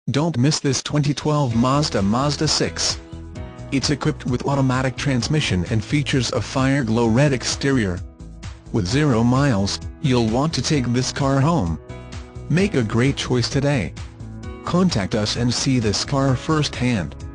Don't miss this 2012 Mazda Mazda6. It's equipped with automatic transmission and features a Fireglow Red exterior. With 0 miles, you'll want to take this car home. Make a great choice today. Contact us and see this car firsthand.